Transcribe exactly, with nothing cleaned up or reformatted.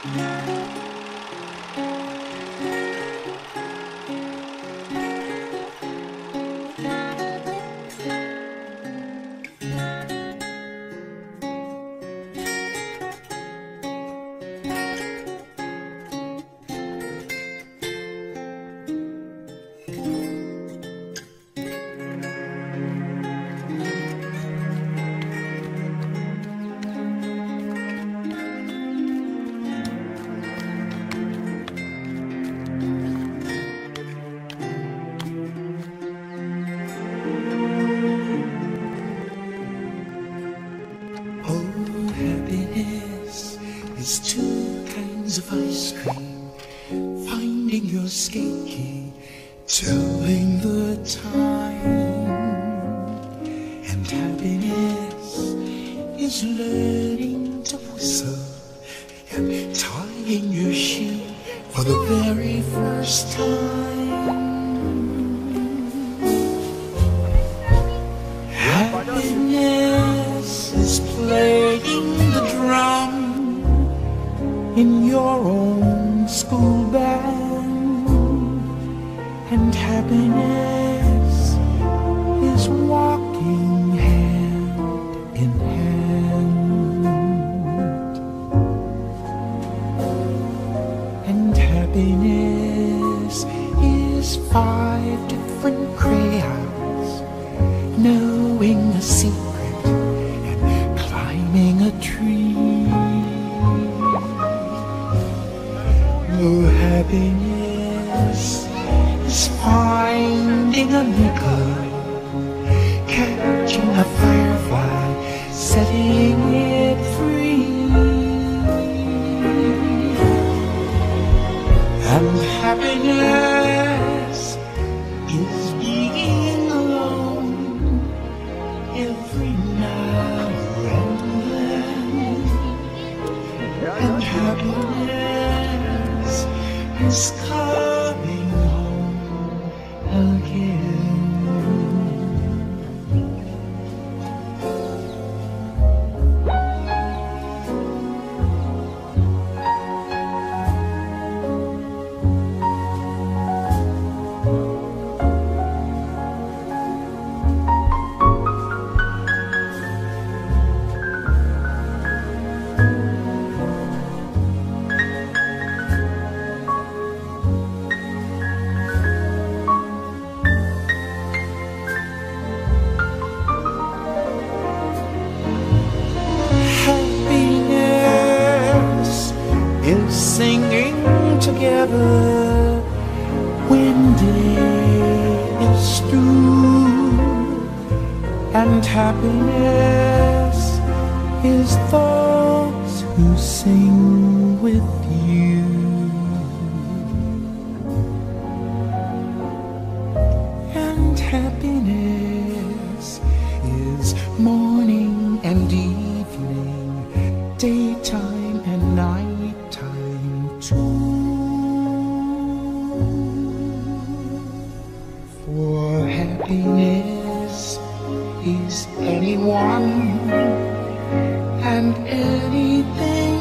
There's two kinds of ice cream, finding your skate key, telling the time. And happiness is learning to whistle and tying your shoe for the very first time. Happiness is playing the drum in your own school band, and happiness is walking hand in hand, and happiness is five different crayons knowing a secret and climbing a tree. Oh, happiness is finding a nickel, catching a firefly, setting it free. And happiness is being alone every now and then. And happiness is coming home again. Is singing together when day is through, and happiness is those who sing with you. And happiness is morning and evening, daytime and night time too. For happiness is anyone and anything